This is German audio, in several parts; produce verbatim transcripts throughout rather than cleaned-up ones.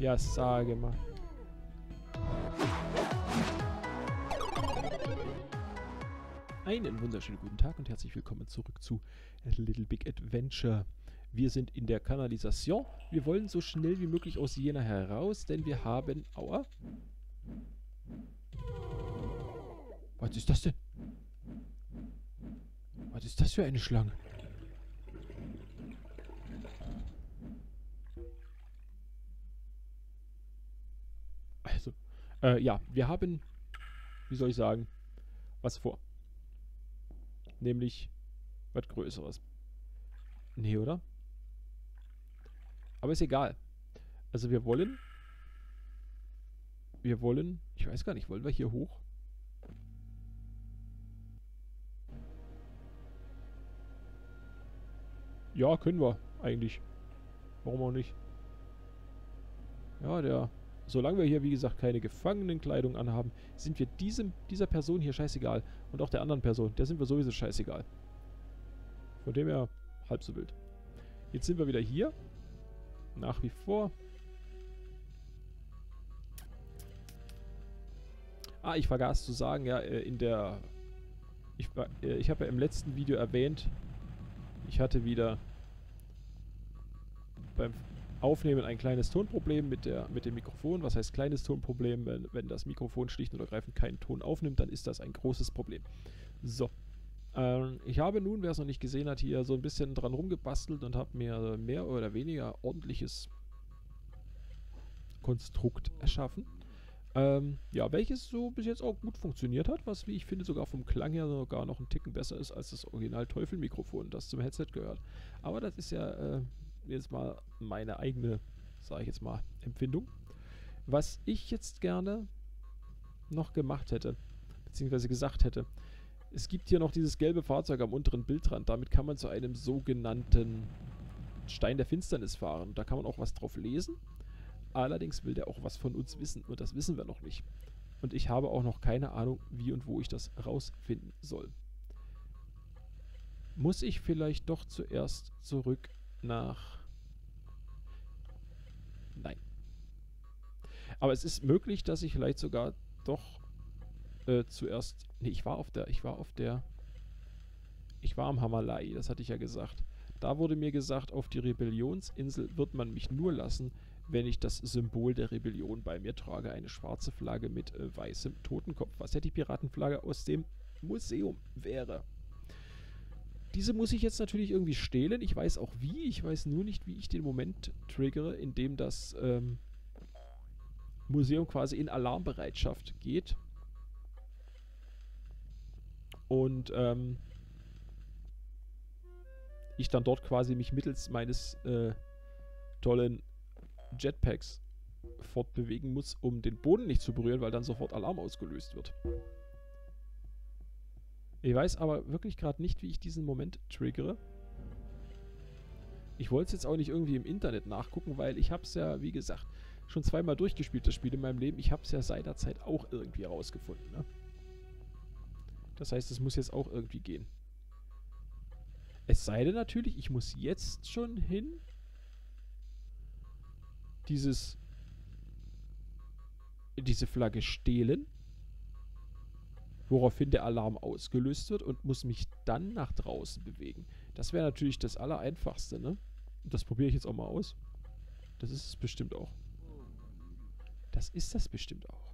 Ja, sage mal. Einen wunderschönen guten Tag und herzlich willkommen zurück zu Little Big Adventure. Wir sind in der Kanalisation. Wir wollen so schnell wie möglich aus Jena heraus, denn wir haben... Aua. Was ist das denn? Was ist das für eine Schlange? Also, äh, ja, wir haben, wie soll ich sagen, was vor. Nämlich was Größeres. Nee, oder? Aber ist egal. Also wir wollen... Wir wollen... Ich weiß gar nicht, wollen wir hier hoch? Ja, können wir eigentlich. Warum auch nicht? Ja, der... Solange wir hier, wie gesagt, keine Gefangenenkleidung anhaben, sind wir diesem, dieser Person hier scheißegal. Und auch der anderen Person, der sind wir sowieso scheißegal. Von dem her, halb so wild. Jetzt sind wir wieder hier. Nach wie vor. Ah, ich vergaß zu sagen, ja, in der... Ich, ich habe ja im letzten Video erwähnt, ich hatte wieder beim Aufnehmen ein kleines Tonproblem mit, der, mit dem Mikrofon. Was heißt kleines Tonproblem? Wenn, wenn das Mikrofon schlicht und ergreifend keinen Ton aufnimmt, dann ist das ein großes Problem. So. Ähm, ich habe nun, wer es noch nicht gesehen hat, hier so ein bisschen dran rumgebastelt und habe mir mehr oder weniger ordentliches Konstrukt erschaffen. Ähm, ja, welches so bis jetzt auch gut funktioniert hat, was, wie ich finde, sogar vom Klang her sogar noch einen Ticken besser ist als das Original-Teufel-Mikrofon, das zum Headset gehört. Aber das ist ja äh, jetzt mal meine eigene, sage ich jetzt mal, Empfindung. Was ich jetzt gerne noch gemacht hätte, beziehungsweise gesagt hätte, es gibt hier noch dieses gelbe Fahrzeug am unteren Bildrand, damit kann man zu einem sogenannten Stein der Finsternis fahren. Da kann man auch was drauf lesen. Allerdings will der auch was von uns wissen und das wissen wir noch nicht. Und ich habe auch noch keine Ahnung, wie und wo ich das rausfinden soll. Muss ich vielleicht doch zuerst zurück nach... Nein. Aber es ist möglich, dass ich vielleicht sogar doch äh, zuerst... Nee, ich war auf der... Ich war auf der... Ich war am Hamalai, das hatte ich ja gesagt. Da wurde mir gesagt, auf die Rebellionsinsel wird man mich nur lassen, wenn ich das Symbol der Rebellion bei mir trage. Eine schwarze Flagge mit äh, weißem Totenkopf, was ja die Piratenflagge aus dem Museum wäre. Diese muss ich jetzt natürlich irgendwie stehlen. Ich weiß auch wie. Ich weiß nur nicht, wie ich den Moment triggere, in dem das ähm, Museum quasi in Alarmbereitschaft geht. Und ähm, ich dann dort quasi mich mittels meines äh, tollen Jetpacks fortbewegen muss, um den Boden nicht zu berühren, weil dann sofort Alarm ausgelöst wird. Ich weiß aber wirklich gerade nicht, wie ich diesen Moment triggere. Ich wollte es jetzt auch nicht irgendwie im Internet nachgucken, weil ich habe es ja, wie gesagt, schon zweimal durchgespielt, das Spiel in meinem Leben. Ich habe es ja seinerzeit auch irgendwie herausgefunden. Ne? Das heißt, es muss jetzt auch irgendwie gehen. Es sei denn natürlich, ich muss jetzt schon hin dieses diese Flagge stehlen, woraufhin der Alarm ausgelöst wird und muss mich dann nach draußen bewegen. Das wäre natürlich das Allereinfachste, ne? Und das probiere ich jetzt auch mal aus. Das ist es bestimmt auch. Das ist das bestimmt auch.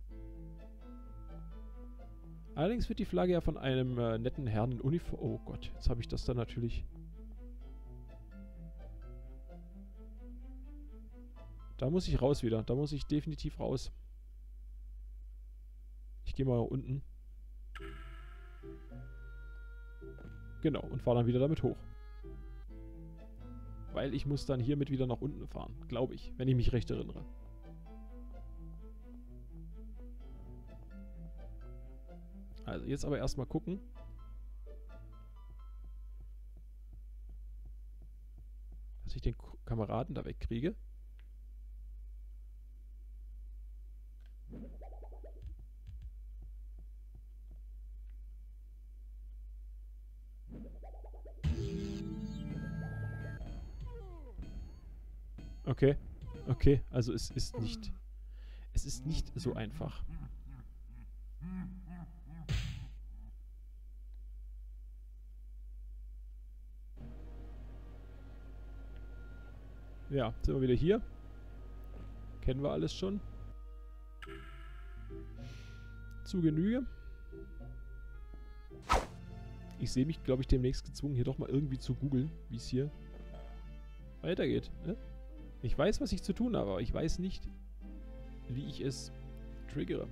Allerdings wird die Flagge ja von einem äh, netten Herrn in Uniform... Oh Gott, jetzt habe ich das dann natürlich... Da muss ich raus wieder. Da muss ich definitiv raus. Ich gehe mal unten. Genau, und fahre dann wieder damit hoch. Weil ich muss dann hiermit wieder nach unten fahren. Glaube ich, wenn ich mich recht erinnere. Also jetzt aber erstmal gucken. Dass ich den K- Kameraden da wegkriege. Okay. Okay, also es ist nicht... Es ist nicht so einfach. Ja, sind wir wieder hier. Kennen wir alles schon. Zu Genüge. Ich sehe mich, glaube ich, demnächst gezwungen, hier doch mal irgendwie zu googeln, wie es hier weitergeht. Ne? Ich weiß, was ich zu tun habe, aber ich weiß nicht, wie ich es triggere.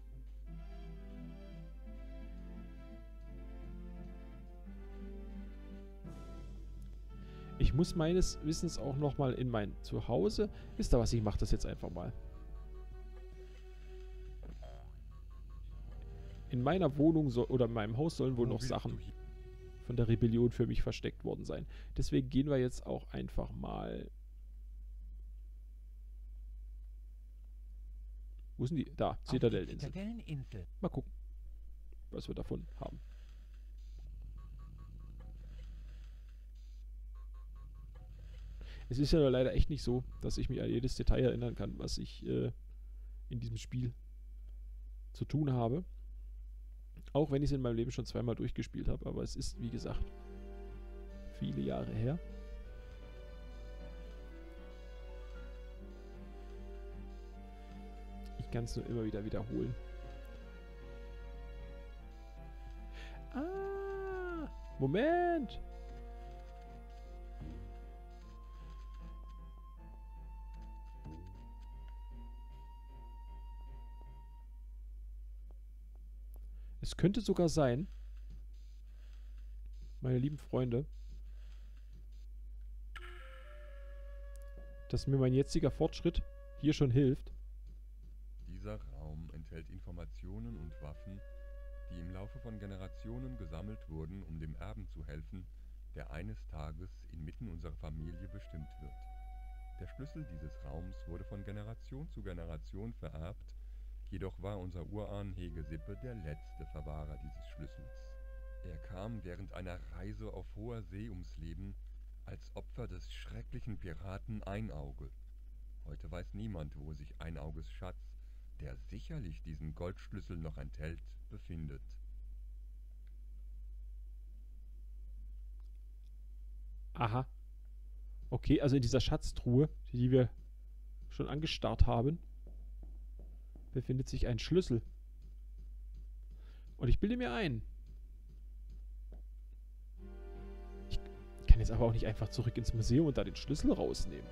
Ich muss meines Wissens auch nochmal in mein Zuhause. Wisst ihr was, ich mache das jetzt einfach mal. In meiner Wohnung soll, oder in meinem Haus sollen wohl noch Sachen von der Rebellion für mich versteckt worden sein. Deswegen gehen wir jetzt auch einfach mal... Wo sind die? Da, Zitadelleninsel. Mal gucken, was wir davon haben. Es ist ja leider echt nicht so, dass ich mich an jedes Detail erinnern kann, was ich äh, in diesem Spiel zu tun habe. Auch wenn ich es in meinem Leben schon zweimal durchgespielt habe, aber es ist, wie gesagt, viele Jahre her. Ich kann es nur immer wieder wiederholen. Ah! Moment! Es könnte sogar sein, meine lieben Freunde, dass mir mein jetziger Fortschritt hier schon hilft. Dieser Raum enthält Informationen und Waffen, die im Laufe von Generationen gesammelt wurden, um dem Erben zu helfen, der eines Tages inmitten unserer Familie bestimmt wird. Der Schlüssel dieses Raums wurde von Generation zu Generation vererbt, jedoch war unser Urahn Hegesippe der letzte Verwahrer dieses Schlüssels. Er kam während einer Reise auf hoher See ums Leben, als Opfer des schrecklichen Piraten Einauge. Heute weiß niemand, wo sich Einauges Schatz, der sicherlich diesen Goldschlüssel noch enthält, befindet. Aha. Okay, also in dieser Schatztruhe, die wir schon angestarrt haben, befindet sich ein Schlüssel. Und ich bilde mir ein. Ich kann jetzt aber auch nicht einfach zurück ins Museum und da den Schlüssel rausnehmen.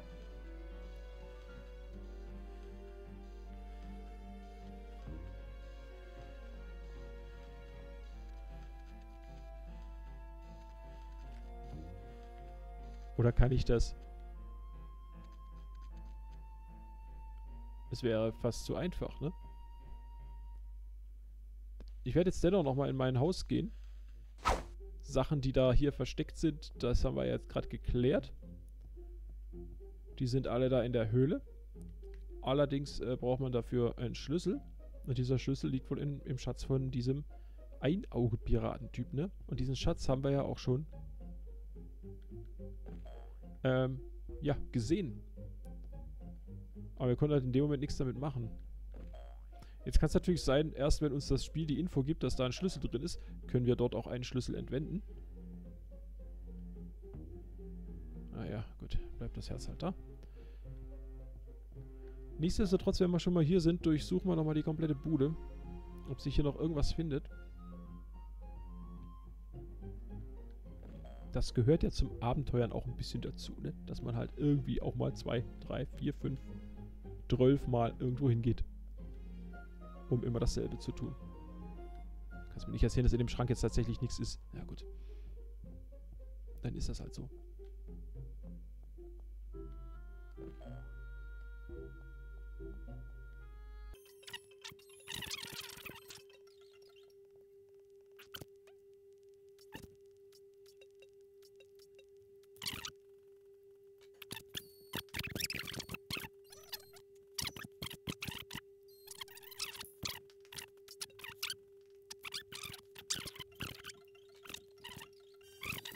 Oder kann ich das? Es wäre fast zu einfach, ne? Ich werde jetzt dennoch nochmal in mein Haus gehen. Sachen, die da hier versteckt sind, das haben wir jetzt gerade geklärt. Die sind alle da in der Höhle. Allerdings äh, braucht man dafür einen Schlüssel. Und dieser Schlüssel liegt wohl in, im Schatz von diesem Einauge-Piratentyp, ne? Und diesen Schatz haben wir ja auch schon ähm, ja, gesehen. Aber wir konnten halt in dem Moment nichts damit machen. Jetzt kann es natürlich sein, erst wenn uns das Spiel die Info gibt, dass da ein Schlüssel drin ist, können wir dort auch einen Schlüssel entwenden. Ah ja, gut. Bleibt das Herz halt da. Nichtsdestotrotz, wenn wir schon mal hier sind, durchsuchen wir nochmal die komplette Bude. Ob sich hier noch irgendwas findet. Das gehört ja zum Abenteuern auch ein bisschen dazu, ne? Dass man halt irgendwie auch mal zwei, drei, vier, fünf, zwölf Mal irgendwo hingeht. Um immer dasselbe zu tun. Kannst mir nicht erzählen, dass in dem Schrank jetzt tatsächlich nichts ist. Ja gut. Dann ist das halt so.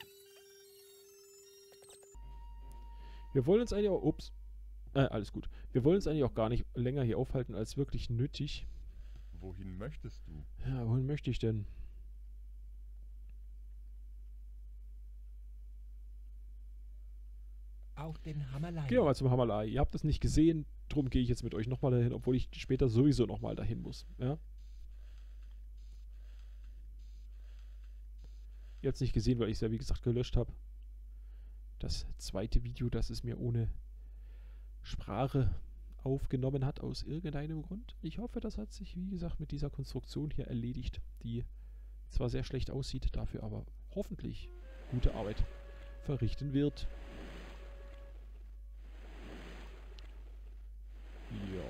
Wir wollen uns eigentlich auch... Ups. Äh, alles gut. Wir wollen uns eigentlich auch gar nicht länger hier aufhalten als wirklich nötig. Wohin möchtest du? Ja, wohin möchte ich denn? Auf den Hammerlei. Gehen wir mal zum Hammerlei. Ihr habt das nicht gesehen, drum gehe ich jetzt mit euch nochmal dahin, obwohl ich später sowieso nochmal dahin muss. Ja? Ihr habt es nicht gesehen, weil ich es ja wie gesagt gelöscht habe. Das zweite Video, das es mir ohne Sprache aufgenommen hat, aus irgendeinem Grund. Ich hoffe, das hat sich, wie gesagt, mit dieser Konstruktion hier erledigt, die zwar sehr schlecht aussieht, dafür aber hoffentlich gute Arbeit verrichten wird. Ja.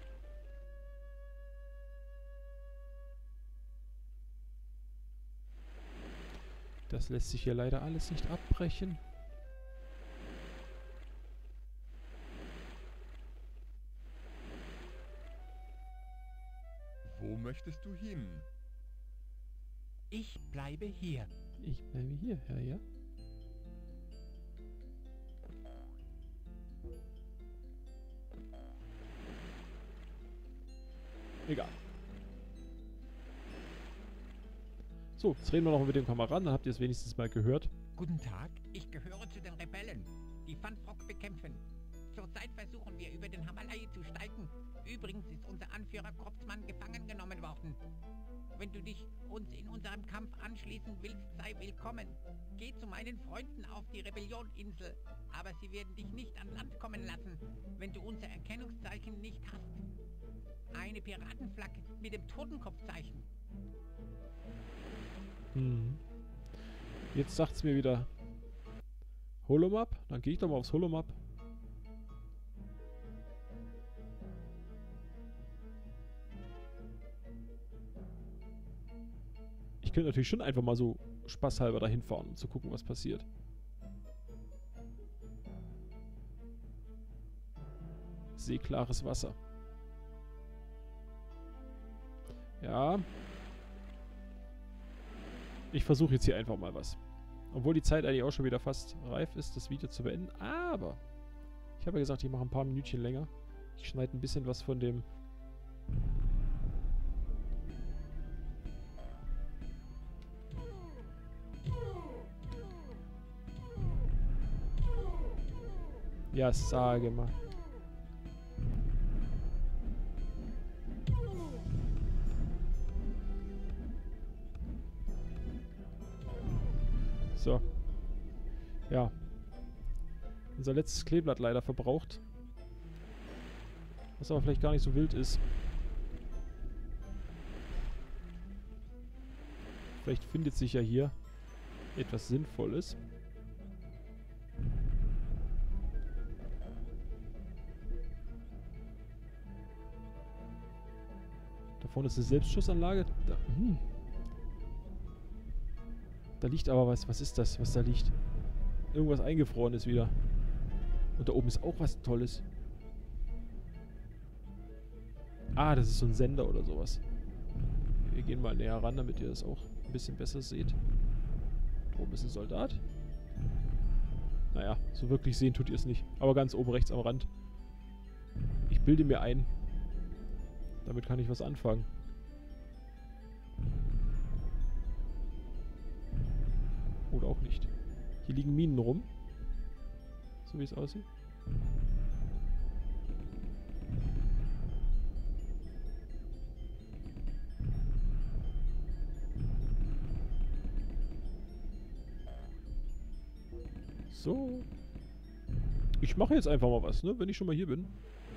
Das lässt sich hier leider alles nicht abbrechen. Wo möchtest du hin? Ich bleibe hier. Ich bleibe hier, ja, ja. Egal. So, jetzt reden wir noch mit dem Kameraden, dann habt ihr es wenigstens mal gehört. Guten Tag. Ich gehöre zu den Rebellen, die Fanfrock bekämpfen. Zurzeit versuchen wir, über den Hammerlei zu steigen. Übrigens ist unser Anführer Kropfmann gefangen genommen worden. Wenn du dich uns in unserem Kampf anschließen willst, sei willkommen. Geh zu meinen Freunden auf die Rebellioninsel, aber sie werden dich nicht an Land kommen lassen, wenn du unser Erkennungszeichen nicht hast. Eine Piratenflagge mit dem Totenkopfzeichen. Hm. Jetzt sagt's mir wieder Holomap. Dann gehe ich doch mal aufs Holomap. Ich könnte natürlich schon einfach mal so spaßhalber dahin fahren, um zu gucken, was passiert. Seeklares Wasser. Ja. Ich versuche jetzt hier einfach mal was. Obwohl die Zeit eigentlich auch schon wieder fast reif ist, das Video zu beenden. Aber ich habe ja gesagt, ich mache ein paar Minütchen länger. Ich schneide ein bisschen was von dem... Ja, sage mal. So. Ja. Unser letztes Kleeblatt leider verbraucht. Was aber vielleicht gar nicht so wild ist. Vielleicht findet sich ja hier etwas Sinnvolles. Da vorne ist eine Selbstschussanlage. Da, hm. Da liegt aber was. Was ist das, was da liegt? Irgendwas eingefroren ist wieder. Und da oben ist auch was Tolles. Ah, das ist so ein Sender oder sowas. Wir gehen mal näher ran, damit ihr das auch ein bisschen besser seht. Da oben ist ein Soldat. Naja, so wirklich sehen tut ihr es nicht. Aber ganz oben rechts am Rand. Ich bilde mir ein. Damit kann ich was anfangen. Oder auch nicht. Hier liegen Minen rum. So wie es aussieht. So. Ich mache jetzt einfach mal was, ne? Wenn ich schon mal hier bin.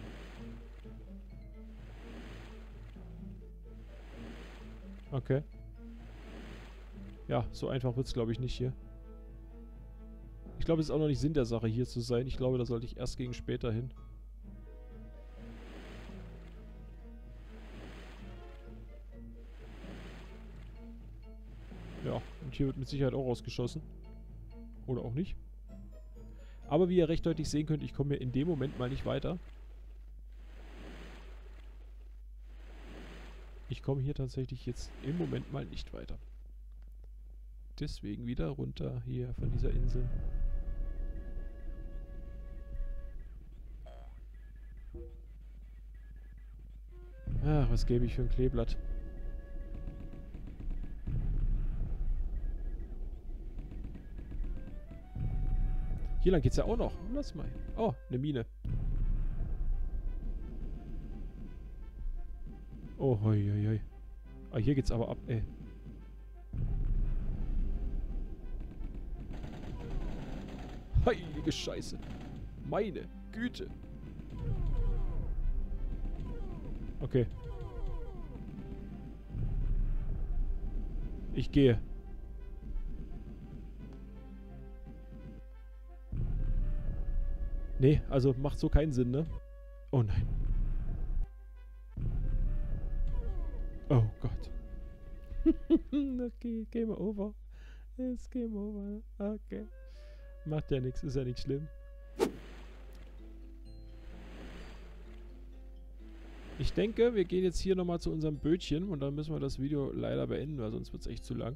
Okay. Ja, so einfach wird es, glaube ich, nicht hier. Ich glaube, es ist auch noch nicht Sinn der Sache, hier zu sein. Ich glaube, da sollte ich erst gegen später hin. Ja, und hier wird mit Sicherheit auch rausgeschossen. Oder auch nicht. Aber wie ihr recht deutlich sehen könnt, ich komme hier in dem Moment mal nicht weiter. Ich komme hier tatsächlich jetzt im Moment mal nicht weiter. Deswegen wieder runter hier von dieser Insel. Ach, was gebe ich für ein Kleeblatt? Hier lang geht's ja auch noch. Lass mal. Oh, eine Mine. Oh, hoi, hoi, hoi. Ah, hier geht's aber ab, ey. Heilige Scheiße. Meine Güte. Okay. Ich gehe. Nee, also macht so keinen Sinn, ne? Oh nein. Oh Gott. Okay, Game over. It's Game over. Okay. Macht ja nichts, ist ja nicht schlimm. Ich denke, wir gehen jetzt hier nochmal zu unserem Bötchen und dann müssen wir das Video leider beenden, weil sonst wird es echt zu lang.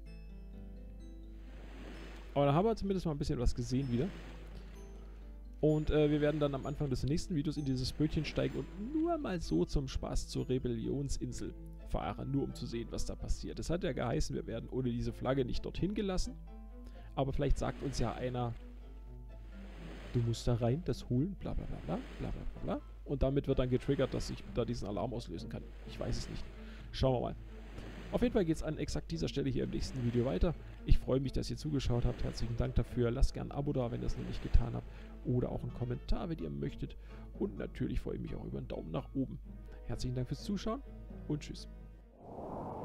Aber da haben wir zumindest mal ein bisschen was gesehen wieder. Und äh, wir werden dann am Anfang des nächsten Videos in dieses Bötchen steigen und nur mal so zum Spaß zur Rebellionsinsel fahren, nur um zu sehen, was da passiert. Es hat ja geheißen, wir werden ohne diese Flagge nicht dorthin gelassen. Aber vielleicht sagt uns ja einer, du musst da rein, das holen, bla bla bla bla bla bla bla. Und damit wird dann getriggert, dass ich da diesen Alarm auslösen kann. Ich weiß es nicht. Schauen wir mal. Auf jeden Fall geht es an exakt dieser Stelle hier im nächsten Video weiter. Ich freue mich, dass ihr zugeschaut habt. Herzlichen Dank dafür. Lasst gerne ein Abo da, wenn ihr es noch nicht getan habt. Oder auch einen Kommentar, wenn ihr möchtet. Und natürlich freue ich mich auch über einen Daumen nach oben. Herzlichen Dank fürs Zuschauen und tschüss.